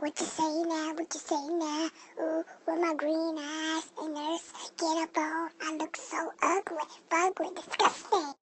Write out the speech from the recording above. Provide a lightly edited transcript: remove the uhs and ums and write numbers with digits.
What you say now? What you say now? Ooh, with my green eyes and nurse, get up on. I look so ugly, fugly, disgusting.